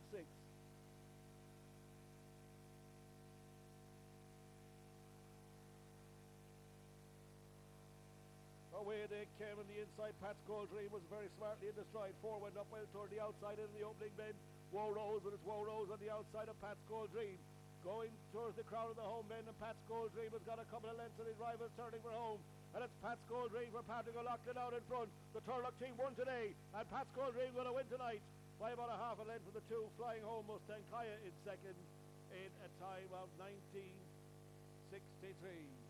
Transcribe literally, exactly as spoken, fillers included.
six. Away they came on the inside. Pat's Gold Dream was very smartly in the stride. Four went up well toward the outside into the opening bend. Woe Rose, but it's Woe Rose on the outside of Pat's Gold Dream. Going towards the crowd of the home bend, and Pat's Gold Dream has got a couple of lengths, and his rivals turning for home. And it's Pat's Gold Dream for Patrick O'Loughlin out in front. The Turlock team won today, and Pat's Gold Dream going to win tonight by about a half a length for the two. Flying Home Mustang Kaya in second in a time of nineteen sixty-three.